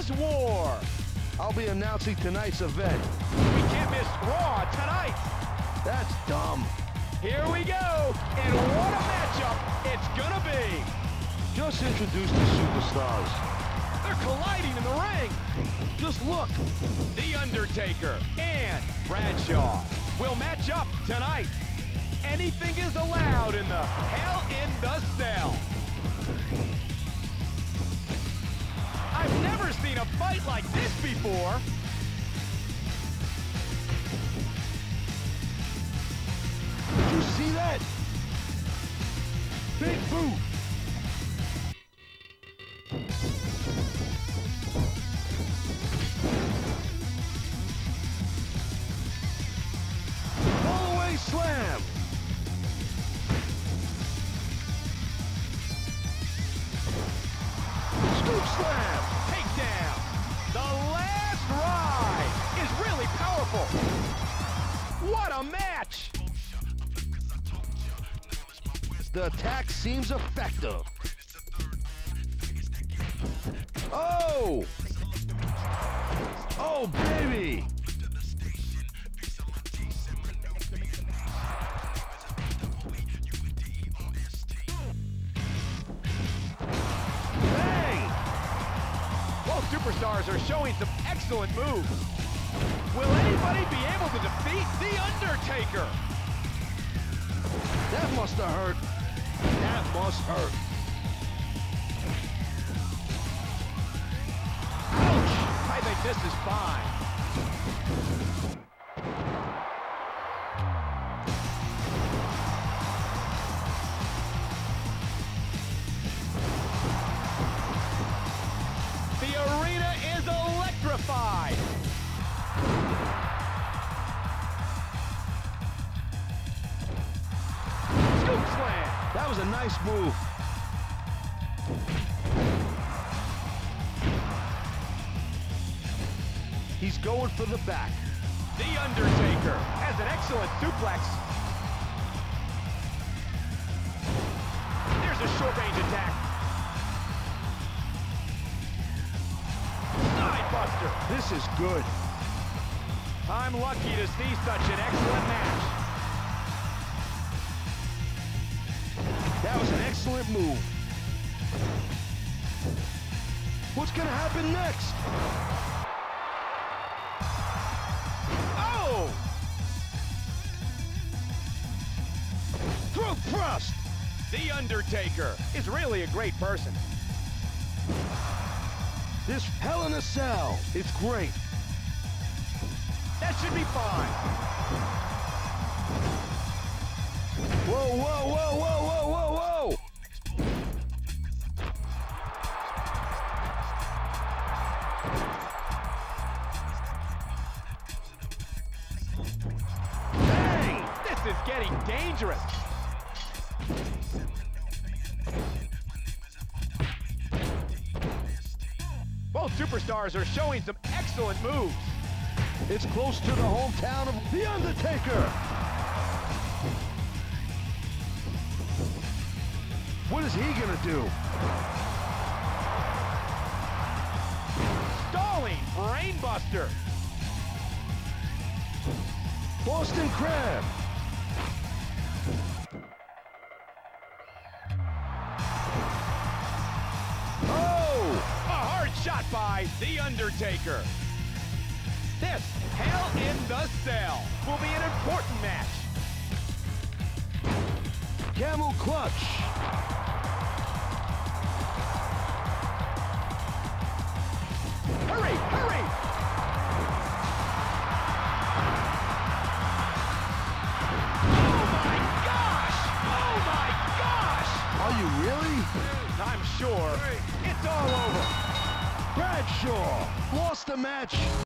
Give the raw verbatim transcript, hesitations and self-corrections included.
is war. I'll be announcing tonight's event. We can't miss Raw tonight. That's dumb. Here we go, and what a matchup it's gonna be. Just introduce the superstars. They're colliding in the ring. Just look. The Undertaker and Bradshaw will match up tonight. Anything is allowed in the Hell in the Cell. I've never seen a fight like this before. Did you see that? Big boot. Roll-away slam. Scoop slam. Takedown. The last ride is really powerful. What a match. The attack seems effective. Oh! Oh, baby! Bang! Both superstars are showing some excellent moves. Will anybody be able to defeat The Undertaker? That must have hurt. That must hurt. Ouch! I think this is fine. The arena is electrified. Scoop slam. That was a nice move. He's going for the back. The Undertaker has an excellent suplex. There's a short-range attack. Side buster. This is good. I'm lucky to see such an excellent match. That was an excellent move. What's gonna happen next? Oh! Throat thrust! The Undertaker is really a great person. This Hell in a Cell, it's great. That should be fine. Whoa, whoa, whoa, whoa, whoa, whoa, whoa! Bang! This is getting dangerous. Both superstars are showing some excellent moves. It's close to the hometown of The Undertaker. What is he gonna do? Stalling brainbuster. Boston Crab. Oh! A hard shot by The Undertaker. This Hell in the Cell will be an important match. Camel clutch. Hurry, hurry! Oh my gosh! Oh my gosh! Are you really? I'm sure it's all over. Bradshaw lost the match.